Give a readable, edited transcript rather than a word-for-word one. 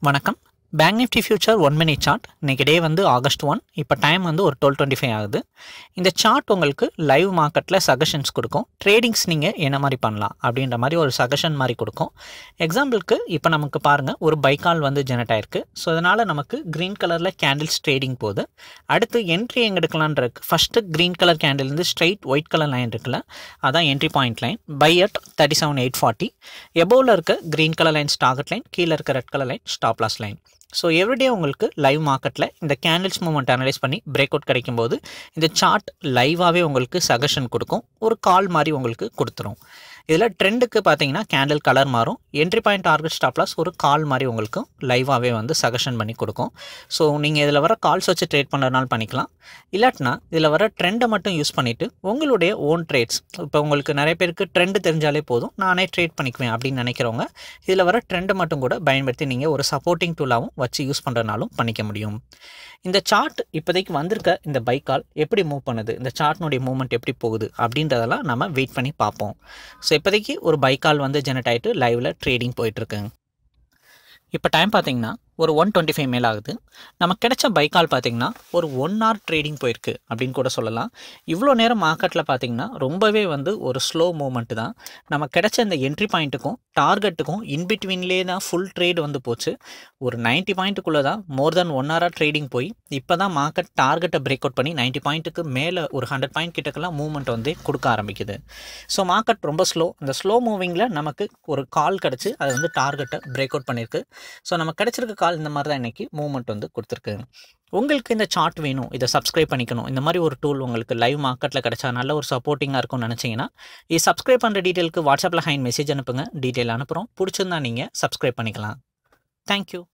வணக்கம். Bank nifty future 1 minute chart. இன்னைக்கு day வந்து ஆகஸ்ட் 1. இப்போ டைம் வந்து ஒரு 12:25 ஆகுது. இந்த சார்ட் உங்களுக்கு லைவ் மார்க்கெட்டில் சஜஷன்ஸ் கொடுக்கும். ட்ரேடிங்ஸ் நீங்கள் என்ன மாதிரி பண்ணலாம் அப்படின்ற மாதிரி ஒரு சஜஷன் மாதிரி கொடுக்கும். எக்ஸாம்பிளுக்கு இப்போ நமக்கு பாருங்கள், ஒரு பைக்கால் வந்து ஜெனரேட் ஆயிருக்கு. ஸோ அதனால் நமக்கு க்ரீன் கலரில் கேண்டில்ஸ் ட்ரேடிங் போகுது. அடுத்து என்ட்ரி எங்கே எடுக்கலான் இருக்கு. ஃபஸ்ட்டு க்ரீன் கலர் கேண்டில்லேருந்து ஸ்ட்ரைட் ஒயிட் கலர் லைன் இருக்குல்ல, அதான் entry point line. Buy at 37,840. எபோவில் இருக்க green colour line target line, கீழே இருக்க red colour line stop loss line. So everyday உங்களுக்கு லைவ் மார்க்கெட்டில் இந்த கேண்டில்ஸ் மூவ்மெண்ட் அனலைஸ் பண்ணி பிரேக் அவுட் கிடைக்கும்போது இந்த சார்ட் லைவாகவே உங்களுக்கு சஜஷன் கொடுக்கும். ஒரு கால் மாதிரி உங்களுக்கு கொடுத்துரும். இதில் ட்ரெண்டுக்கு பார்த்தீங்கன்னா கேண்டில் கலர் மாறும். Entry point target stop loss ஒரு கால் மாதிரி உங்களுக்கு லைவாகவே வந்து சஜஷன் பண்ணி கொடுக்கும். ஸோ நீங்கள் இதில் வர கால்ஸ் வச்சு ட்ரேட் பண்ணுறதுனால பண்ணிக்கலாம். இல்லாட்டினா இதில் வர ட்ரெண்டை மட்டும் யூஸ் பண்ணிவிட்டு உங்களுடைய ஓன் ட்ரேட்ஸ், இப்போ உங்களுக்கு நிறைய பேருக்கு ட்ரெண்டு தெரிஞ்சாலே போதும், நானே ட்ரேட் பண்ணிக்குவேன் அப்படின்னு நினைக்கிறவங்க இதில் வர ட்ரெண்டை மட்டும் கூட பயன்படுத்தி நீங்கள் ஒரு சப்போர்ட்டிங் டூலாகவும் வச்சு யூஸ் பண்ணுறதுனாலும் பண்ணிக்க முடியும். இந்த சார்ட் இப்போதைக்கு வந்திருக்க இந்த பைக்கால் எப்படி மூவ் பண்ணுது, இந்த சார்ட்னுடைய மூவ்மெண்ட் எப்படி போகுது அப்படின்றதெல்லாம் நம்ம வெயிட் பண்ணி பார்ப்போம். ஸோ இப்போதைக்கு ஒரு பைக்கால் வந்து ஜெனரேட் ஆகிட்டு லைவில் ட்ரேடிங் போயிட்டுருக்குங்க. இப்போ டைம் பார்த்தீங்கன்னா ஒரு 1:25 மேலே ஆகுது. நமக்கு கிடைச்ச பைக்கால் பார்த்தீங்கன்னா ஒரு 1 hour ட்ரேடிங் போயிருக்கு அப்படின்னு கூட சொல்லலாம். இவ்வளோ நேரம் மார்க்கெட்டில் பார்த்தீங்கன்னா ரொம்பவே வந்து ஒரு ஸ்லோ மூவ்மெண்ட்டு தான். நமக்கு கிடைச்ச இந்த என்ட்ரி பாயிண்ட்டுக்கும் டார்கெட்டுக்கும் இன்பிட்வீன்லேயே தான் ஃபுல் ட்ரேட் வந்து போச்சு. ஒரு 90 பாயிண்ட்டுக்குள்ளே தான் மோர் தென் 1 hour ட்ரேடிங் போய் இப்போ தான் மார்க்கெட் டார்கெட்டை பிரேக் அவுட் பண்ணி 90 பாயிண்ட்டுக்கு மேலே ஒரு 100 பாயிண்ட் கிட்டக்கெல்லாம் மூவ்மெண்ட் வந்து கொடுக்க ஆரம்பிக்குது. ஸோ மார்க்கெட் ரொம்ப ஸ்லோ. இந்த ஸ்லோ மூவிங்கில் நமக்கு ஒரு கால் கிடச்சி அது வந்து டார்கெட்டை பிரேக் அவுட் பண்ணியிருக்கு. ஸோ நமக்கு கிடைச்சிருக்க கால் இந்த மாதிரி தான் இன்றைக்கி மூவ்மெண்ட் வந்து கொடுத்துருக்கு. உங்களுக்கு இந்த சார்ட் வேணும், இதை சப்ஸ்கிரைப் பண்ணிக்கணும், இந்த மாதிரி ஒரு டூல் உங்களுக்கு லைவ் மார்க்கெட்டில் கிடைச்சா நல்ல ஒரு சப்போர்ட்டிங்காக இருக்கும்னு நினச்சிங்கன்னா இது சப்ஸ்கிரைப் பண்ணுற டீட்டெயிலுக்கு வாட்ஸ்அப்பில் ஹைன் மெசேஜ் அனுப்புங்க. டீட்டெயில் அனுப்புகிறோம். பிடிச்சிருந்தா நீங்கள் சப்ஸ்கிரைப் பண்ணிக்கலாம். தேங்க்யூ.